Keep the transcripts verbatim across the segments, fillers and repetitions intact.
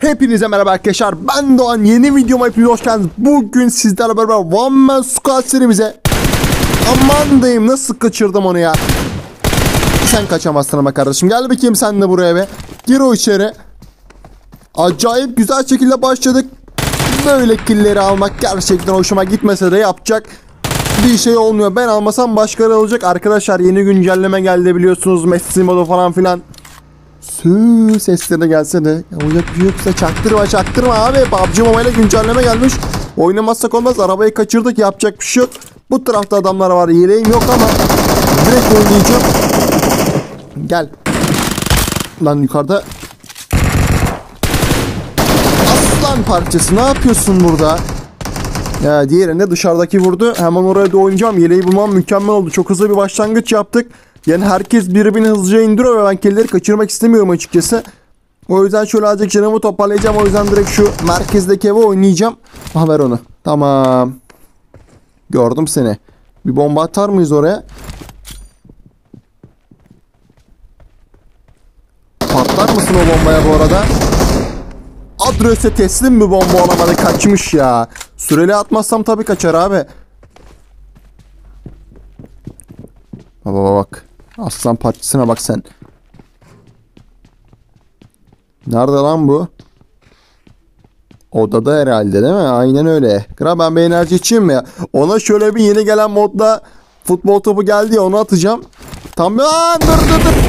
Hepinize merhaba arkadaşlar, ben Doğan. Yeni videoma hepiniz hoş geldiniz. Bugün sizlerle beraber One Man Squad serimize. Aman diyeyim, nasıl kaçırdım onu ya. Sen kaçamazsın ama kardeşim, gel bakayım sen de buraya be. Gir o içeri. Acayip güzel şekilde başladık. Böyle killleri almak gerçekten hoşuma gitmese de yapacak bir şey olmuyor. Ben almasam başkaları alacak. Arkadaşlar yeni güncelleme geldi biliyorsunuz, Messi modu falan filan. Sü sesleri gelse de olacak bir şey yoksa çaktırma çaktırma abi. P U B G Mobile'e güncelleme gelmiş. Oynamazsak olmaz, arabayı kaçırdık, yapacak bir şey yok. Bu tarafta adamlar var, yeleğim yok ama direkt oynayacağım. Gel. Lan yukarıda. Aslan parçası, ne yapıyorsun burada? Ya diğerinde dışarıdaki vurdu. Hemen oraya da oynayacağım. Yeleği bulmam mükemmel oldu. Çok hızlı bir başlangıç yaptık. Yani herkes birbirini hızlıca indiriyor ve ben killeleri kaçırmak istemiyorum açıkçası. O yüzden şöyle azıcık canımı toparlayacağım. O yüzden direkt şu merkezdeki eve oynayacağım. Ha, ver onu. Tamam. Gördüm seni. Bir bomba atar mıyız oraya? Patlar mısın o bombaya bu arada? Adrese teslim mi bomba, olamadı, kaçmış ya. Süreli atmazsam tabii kaçar abi. Baba bak. Aslan parçasına bak sen. Nerede lan bu? Odada herhalde değil mi? Aynen öyle. Kral, ben bir enerji içeyim mi ya? Ona şöyle bir yeni gelen modda futbol topu geldi ya, onu atacağım. Tam Aa, dur dur dur.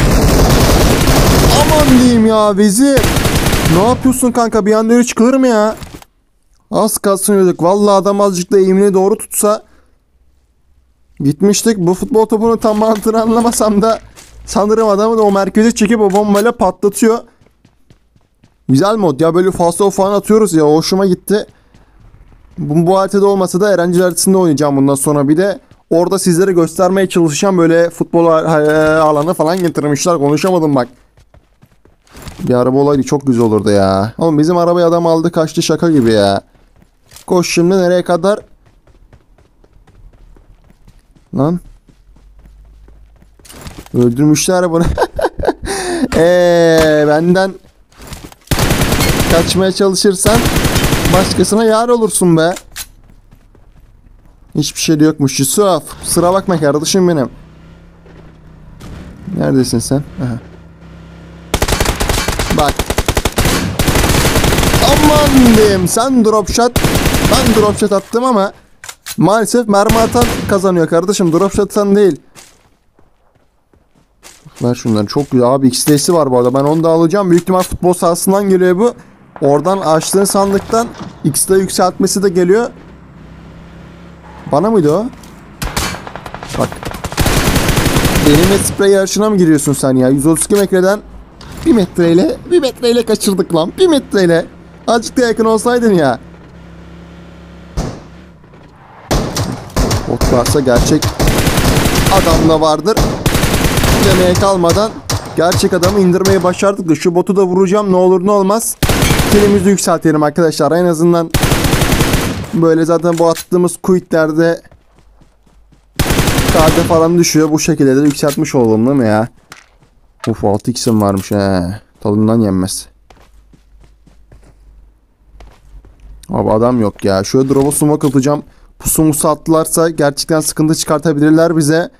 Aman diyeyim ya vezir. Ne yapıyorsun kanka? Bir anda öyle çıkılır mı ya? Az kalsın öldük. Vallahi adam azıcık da eğimini doğru tutsa gitmiştik. Bu futbol topunu tam mantığını anlamasam da sanırım adamı da o merkeze çekip o bombayla patlatıyor. Güzel mod ya, böyle falso falan atıyoruz ya, hoşuma gitti. Bu, bu haritada olmasa da Erencil haritasında oynayacağım bundan sonra. Bir de orada sizlere göstermeye çalışacağım, böyle futbol alanı falan getirmişler, konuşamadım bak. Bir araba olaydı çok güzel olurdu ya. Oğlum bizim arabayı adam aldı kaçtı, şaka gibi ya. Koş şimdi, nereye kadar? Lan. Öldürmüşler bunu. Eee benden kaçmaya çalışırsan başkasına yar olursun be. Hiçbir şey de yokmuş Yusuf. Sıra bakma kardeşim benim. Neredesin sen? Aha. Bak. Aman diyeyim, sen drop shot. Ben drop shot attım ama maalesef mermi atan kazanıyor kardeşim. Drop shot atan değil. Ver şunları, çok güzel abi. X T'si var bu arada, ben onu da alacağım. Büyük ihtimal futbol sahasından geliyor bu. Oradan açtığın sandıktan X T yükseltmesi de geliyor. Bana mıydı o? Bak. Benimle sprey yarışına mı giriyorsun sen ya? yüz otuz iki metreden bir metreyle bir metreyle kaçırdık lan. Bir metreyle. Azıcık da yakın olsaydın ya. Bot varsa gerçek adam da vardır demeye kalmadan gerçek adamı indirmeyi başardık da şu botu da vuracağım, ne olur ne olmaz. Kilimizi yükseltelim arkadaşlar, en azından böyle zaten bu attığımız quitlerde K D falan düşüyor, bu şekilde de yükseltmiş olalım değil mi ya? Uf, altı x'im varmış he. Tadından yenmez. Abi adam yok ya. Şöyle drop'a smoke atacağım. Pusu musu attılarsa gerçekten sıkıntı çıkartabilirler bize.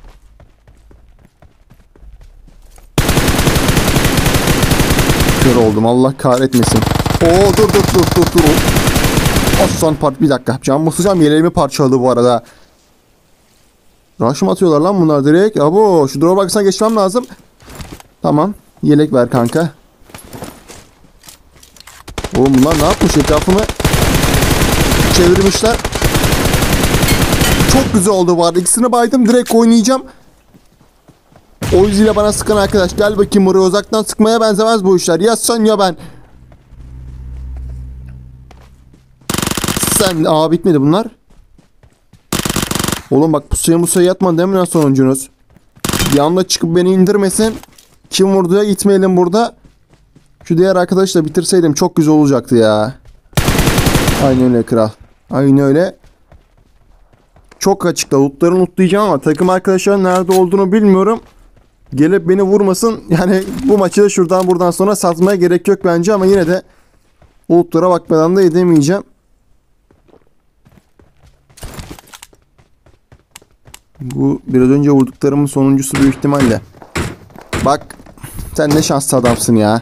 Kör oldum, Allah kahretmesin. Oo dur dur dur dur dur. Aslan part bir dakika. Can basacağım, yeleğimi parçaladı bu arada. Rush mı atıyorlar lan bunlar direkt? Abo, şu drop'a baksana, geçmem lazım. Tamam. Yelek ver kanka. Oğlum bunlar ne yapmış? Etrafımı çevirmişler. Çok güzel oldu bu arada. İkisini baydım. Direkt oynayacağım. O yüzüyle bana sıkan arkadaş. Gel bakayım buraya. Uzaktan sıkmaya benzemez bu işler. Ya sen ya ben. Sen. Aa bitmedi bunlar. Oğlum bak, pusuya musaya yatma değil mi lan sonuncunuz? Bir anda çıkıp beni indirmesin. Kim vurduya gitmeyelim burada. Şu diğer arkadaşla bitirseydim çok güzel olacaktı ya. Aynen öyle kral. Aynen öyle. Çok açıkta lootları lootlayacağım ama takım arkadaşların nerede olduğunu bilmiyorum. Gelip beni vurmasın. Yani bu maçı da şuradan buradan sonra satmaya gerek yok bence ama yine de Bulutlara bakmadan da edemeyeceğim. Bu biraz önce vurduklarımın sonuncusu büyük ihtimalle. Bak sen ne şanslı adamsın ya.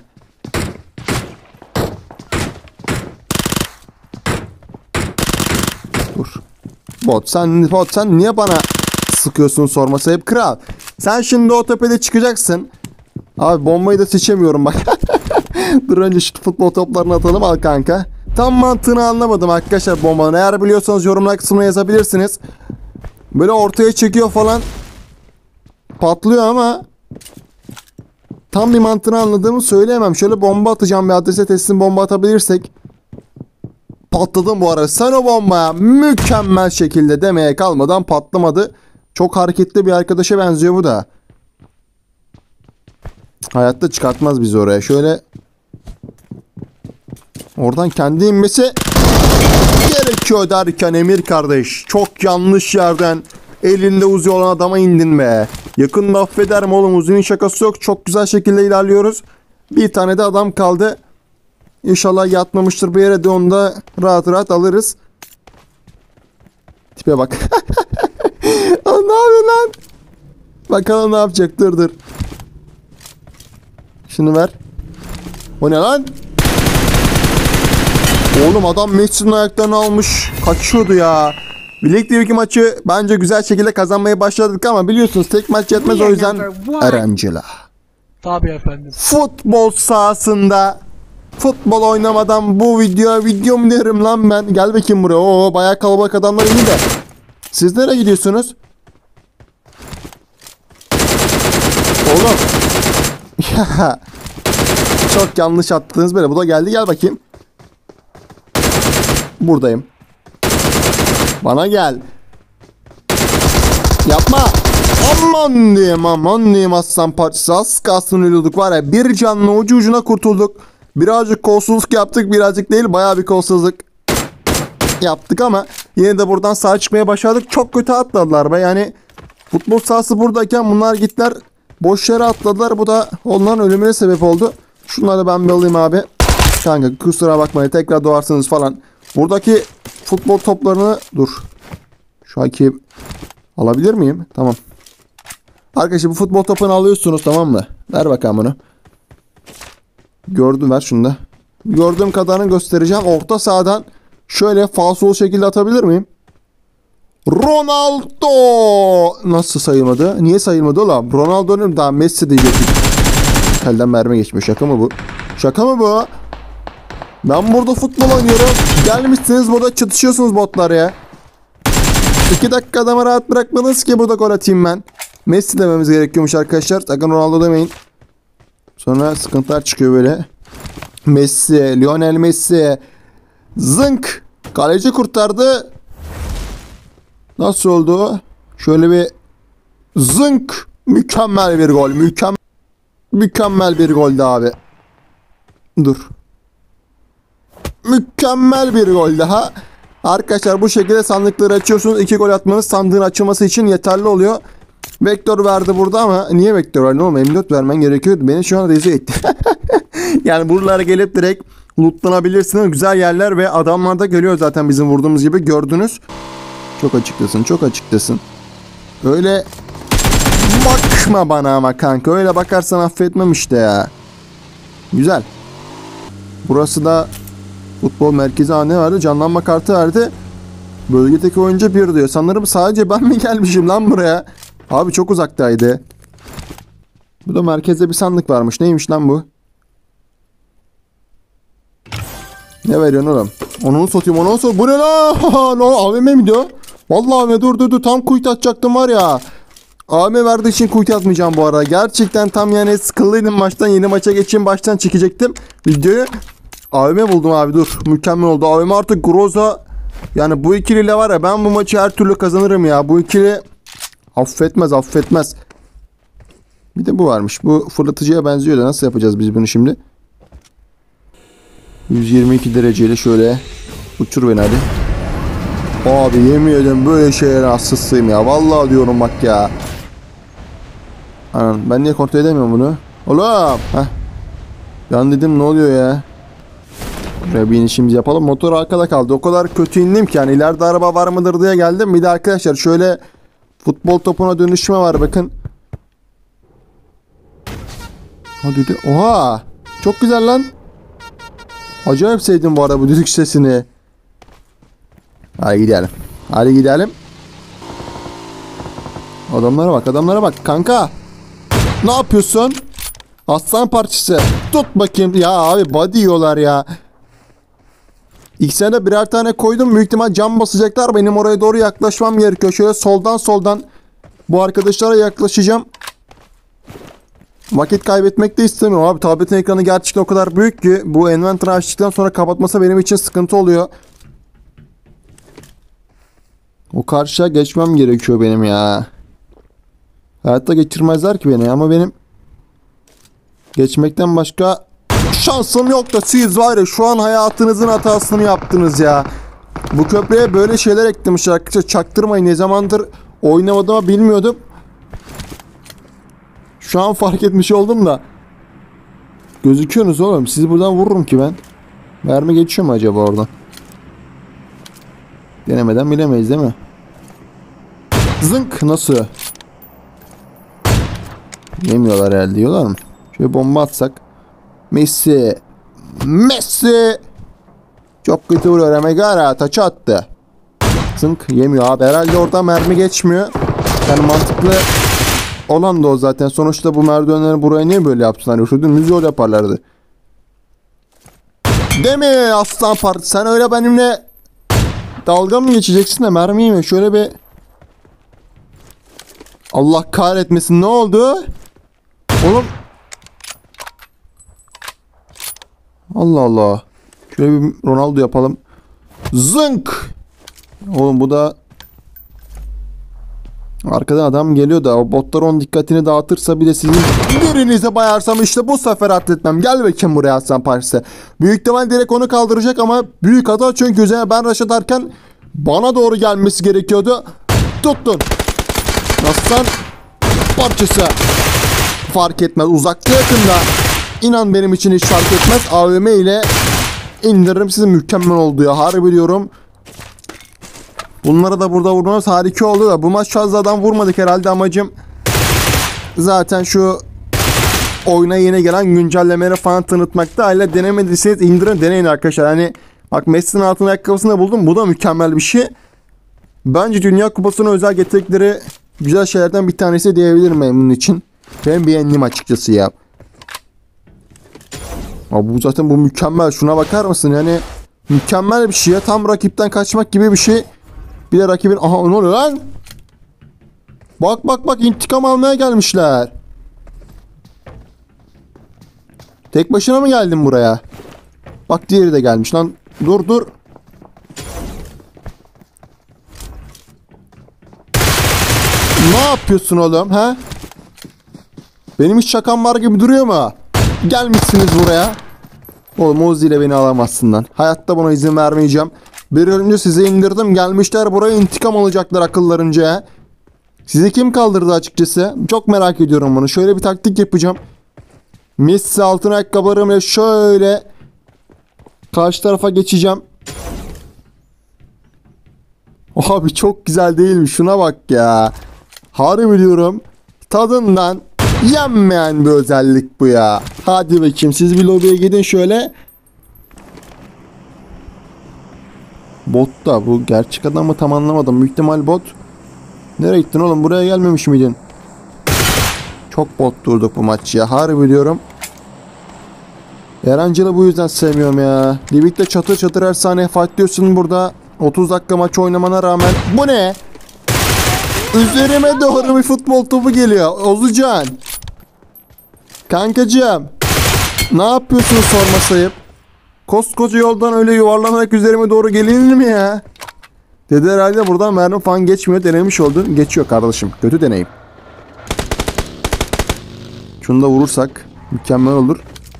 Dur. Bot sen, bot sen niye bana sıkıyorsun sorması hep kral. Sen şimdi o tepede çıkacaksın. Abi bombayı da seçemiyorum bak. Dur önce şu futbol toplarını atalım al kanka. Tam mantığını anlamadım arkadaşlar bombanın. Eğer biliyorsanız yorumlar kısmına yazabilirsiniz. Böyle ortaya çekiyor falan. Patlıyor ama tam bir mantığını anladığımı söyleyemem. Şöyle bomba atacağım, bir adrese teslim bomba atabilirsek. Patladım bu arada. Sen o bombaya mükemmel şekilde demeye kalmadan patlamadı. Çok hareketli bir arkadaşa benziyor bu da. Hayatta çıkartmaz bizi oraya. Şöyle oradan kendi inmesi gerekiyor derken Emir kardeş çok yanlış yerden elinde Uzi olan adama indin be. Yakında affederim oğlum, Uzi'nin şakası yok. Çok güzel şekilde ilerliyoruz. Bir tane de adam kaldı. İnşallah yatmamıştır bir yere de onu da rahat rahat alırız. Tipe bak. Ne yapıyor lan? Bakalım ne yapacak, dur dur. Şunu ver. O ne lan? Oğlum adam Messi'nin ayaklarını almış. Kaçıyordu ya. Lig T V maçı bence güzel şekilde kazanmaya başladık ama biliyorsunuz tek maç yetmez, o yüzden Erencila. Tabii efendim. Futbol sahasında futbol oynamadan bu video video mu derim lan ben? Gel bakayım buraya. Oo bayağı kalabalık adamlar iyi de. Siz nereye gidiyorsunuz? Oğlum. Ya. Çok yanlış attınız böyle. Bu da geldi, gel bakayım. Buradayım. Bana gel. Yapma. Aman diyeyim aman diyeyim aslan parçası. Az kalsın ölüyorduk var ya. Bir canlı ucu ucuna kurtulduk. Birazcık kolsuzluk yaptık. Birazcık değil bayağı bir kolsuzluk yaptık ama yine de buradan sağ çıkmaya başardık. Çok kötü atladılar be. Yani futbol sahası buradayken bunlar gittiler boş yere atladılar. Bu da onların ölümüne sebep oldu. Şunları ben bir alayım abi. Kanka kusura bakmayın, tekrar doğarsınız falan. Buradaki futbol toplarını dur. Şu anki alabilir miyim? Tamam. Arkadaşlar bu futbol topunu alıyorsunuz, tamam mı? Ver bakalım bunu. Gördüm, ver şunu da. Gördüğüm kadarını göstereceğim. Orta sahadan şöyle falsolu şekilde atabilir miyim? Ronaldo! Nasıl sayılmadı? Niye sayılmadı oğlum? Ronaldo'nun daha Messi diyecektim. Elden mermi geçmiyor. Şaka mı bu? Şaka mı bu? Ben burada futbol oynuyorum. Gelmişsiniz burada çatışıyorsunuz botlar ya. İki dakika adamı rahat bırakmadınız ki burada gol atayım ben. Messi dememiz gerekiyormuş arkadaşlar. Sakın Ronaldo demeyin. Sonra sıkıntılar çıkıyor böyle. Messi, Lionel Messi. Zınk. Kaleci kurtardı. Nasıl oldu? Şöyle bir zınk. Mükemmel bir gol. Mükemmel. Mükemmel bir goldü abi. Dur. Mükemmel bir gol daha. Arkadaşlar bu şekilde sandıkları açıyorsunuz. İki gol atmanız sandığın açılması için yeterli oluyor. Vektör verdi burada ama niye vektör verdi oğlum? M dört vermen gerekiyordu. Beni şu an rezil etti. Yani buralara gelip direkt lootlanabilirsiniz. Güzel yerler ve adamlar da geliyor zaten bizim vurduğumuz gibi. Gördünüz. Çok açıktasın. Çok açıktasın. Öyle bakma bana ama kanka. Öyle bakarsan affetmem işte ya. Güzel. Burası da futbol merkezi. Ne vardı? Canlanma kartı verdi. Bölgedeki oyuncu bir diyor. Sanırım sadece ben mi gelmişim lan buraya? Abi çok uzaktaydı. Bu da merkezde bir sandık varmış. Neymiş lan bu? Ne veriyorsun oğlum? Onu satayım, onu satayım. Bu ne lan? A V M mi diyor? Vallahi A V M, dur dur dur. Tam kuyut atacaktım var ya. A V M verdiği için kuyut atmayacağım bu arada. Gerçekten tam yani sıkıldıydım maçtan. Yeni maça geçeyim, baştan çekecektim videoyu. A V M buldum abi, dur. Mükemmel oldu. A V M artık Groza. Yani bu ikiliyle var ya, ben bu maçı her türlü kazanırım ya. Bu ikili affetmez affetmez. Bir de bu varmış. Bu fırlatıcıya benziyor da nasıl yapacağız biz bunu şimdi? yüz yirmi iki dereceyle şöyle uçur beni hadi. Abi yemin ederim böyle şeylere hassasıyım ya. Vallahi diyorum bak ya. Anan, ben niye kontrol edemiyorum bunu? Oğlum. Heh. Ben dedim ne oluyor ya? Şöyle bir inişimizi yapalım. Motor arkada kaldı. O kadar kötü indim ki yani ileride araba var mıdır diye geldim. Bir de arkadaşlar şöyle futbol topuna dönüşme var bakın. Hadi de. Oha! Çok güzel lan. Acayip sevdim bu arada bu düdük sesini. Hadi gidelim. Hadi gidelim. Adamlara bak, adamlara bak kanka. Ne yapıyorsun? Aslan parçası. Tut bakayım. Ya abi body yiyorlar ya. İkisine de birer tane koydum. Büyük ihtimal cam basacaklar. Benim oraya doğru yaklaşmam gerekiyor. Şöyle soldan soldan bu arkadaşlara yaklaşacağım. Vakit kaybetmek de istemiyorum abi. Tabletin ekranı gerçekten o kadar büyük ki bu envanter açtıktan sonra kapatması benim için sıkıntı oluyor. O karşıya geçmem gerekiyor benim ya. Hayatta geçirmezler ki beni ama benim geçmekten başka şansım yok da siz var ya şu an hayatınızın hatasını yaptınız ya. Bu köprüye böyle şeyler eklemiş arkadaşlar. Çaktırmayın, ne zamandır oynamadığımı bilmiyordum. Şu an fark etmiş oldum da. Gözüküyorsunuz oğlum. Sizi buradan vururum ki ben. Mermi geçiyor mu acaba oradan? Denemeden bilemeyiz değil mi? Zınk nasıl? Yemiyorlar herhalde, diyorlar mı? Şöyle bomba atsak. Messi. Messi. Çok kötü vuruyor. Megara taça attı. Zınk yemiyor abi. Herhalde orada mermi geçmiyor. Yani mantıklı olan da o zaten. Sonuçta bu merdivenleri buraya niye böyle yaptılar? Şu dümdüz yol yaparlardı. Değil mi aslan parti? Sen öyle benimle dalga mı geçeceksin de mermiyi mi? Şöyle bir... Allah kahretmesin, ne oldu? Oğlum. Allah Allah. Şöyle bir Ronaldo yapalım. Zınk. Oğlum bu da... Arkadan adam geliyor da o botlar onun dikkatini dağıtırsa bir de sizin birinize bayarsam işte bu sefer atletmem. Gel bakayım buraya aslan parçası. Büyük ihtimal direkt onu kaldıracak ama büyük hata, çünkü üzerine ben rush atarken bana doğru gelmesi gerekiyordu. Tuttun. Aslan parçası. Fark etmez. Uzakta yakında. İnan benim için hiç fark etmez. A V M ile indiririm sizi, mükemmel oldu ya. Harbi diyorum. Bunlara da burada vurmamız harika oldu da bu maç fazla adam vurmadık herhalde. Amacım zaten şu oyuna yeni gelen güncellemeleri falan tanıtmakta. Hala denemediyseniz indirin, deneyin arkadaşlar. Hani bak Messi'nin altın ayakkabısını buldum. Bu da mükemmel bir şey. Bence Dünya Kupası'na özel getirdikleri güzel şeylerden bir tanesi diyebilirim ben bunun için. Ben beğendim açıkçası ya. Abi bu zaten bu mükemmel. Şuna bakar mısın? Yani mükemmel bir şey ya. Tam rakipten kaçmak gibi bir şey. Bir de rakibin... Aha ne oluyor lan? Bak bak bak, intikam almaya gelmişler. Tek başına mı geldin buraya? Bak diğeri de gelmiş lan. Dur dur. Ne yapıyorsun oğlum ha? Benim hiç şakam var gibi duruyor mu? Gelmişsiniz buraya. Oğlum Ozi ile beni alamazsın lan. Hayatta buna izin vermeyeceğim. Bir önce sizi indirdim. Gelmişler buraya intikam alacaklar akıllarınca. Sizi kim kaldırdı açıkçası? Çok merak ediyorum bunu. Şöyle bir taktik yapacağım. Messi altın ayakkabılarımla şöyle karşı tarafa geçeceğim. Abi çok güzel değil mi? Şuna bak ya. Harbi diyorum. Tadından yenmeyen bir özellik bu ya. Hadi bakayım siz bir lobiye gidin şöyle. Bot da bu gerçek adam mı tam anlamadım. Büyük ihtimal bot. Nereye gittin oğlum? Buraya gelmemiş miydin? Çok bot durduk bu maç ya. Harbi diyorum. Erancıl'ı bu yüzden sevmiyorum ya. Livik'te çatır çatır her saniye fight diyorsun burada. otuz dakika maç oynamana rağmen. Bu ne? Üzerime doğru bir futbol topu geliyor. Ozucan. Kankacığım. Ne yapıyorsun sorma sayıp? Koskoca yoldan öyle yuvarlanarak üzerime doğru gelinir mi ya? Dedi herhalde buradan mermi falan geçmiyor. Denemiş oldun. Geçiyor kardeşim. Kötü deneyim. Şunu da vurursak mükemmel olur.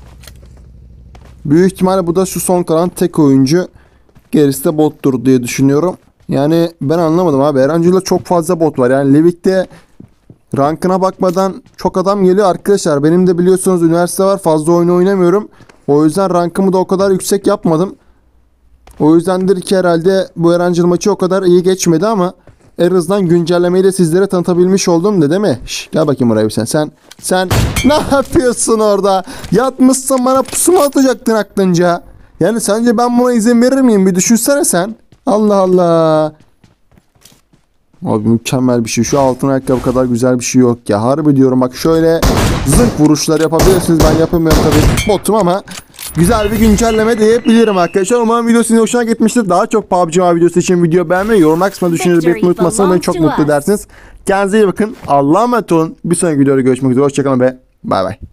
Büyük ihtimalle bu da şu son kalan tek oyuncu. Gerisi de bottur diye düşünüyorum. Yani ben anlamadım abi. Erancı'da çok fazla bot var. Yani Livik'te rankına bakmadan çok adam geliyor arkadaşlar. Benim de biliyorsunuz üniversite var. Fazla oyun oynamıyorum. O yüzden rankımı da o kadar yüksek yapmadım. O yüzdendir ki herhalde bu Erancıl maçı o kadar iyi geçmedi ama en azından güncellemeyi de sizlere tanıtabilmiş oldum da değil mi? Şş, gel bakayım buraya bir sen. Sen sen ne yapıyorsun orada? Yatmışsın bana pusu mu atacaktın aklınca? Yani sence ben buna izin verir miyim? Bir düşünsene sen. Allah Allah. Abi mükemmel bir şey. Şu altın ayakkabı kadar güzel bir şey yok ya. Harbi diyorum bak şöyle zınk vuruşlar yapabilirsiniz. Ben yapamıyorum tabii botum ama güzel bir güncelleme diyebilirim arkadaşlar. Umarım video sizin hoşuna gitmiştir. Daha çok P U B G Mobile videosu için video beğenmeyi, yorum kısmına düşünceleri belirtmeyi unutmazsanız beni çok mutlu edersiniz. Kendinize iyi bakın. Allah'a emanet olun. Bir sonraki videoda görüşmek üzere. Hoşçakalın ve bay bay.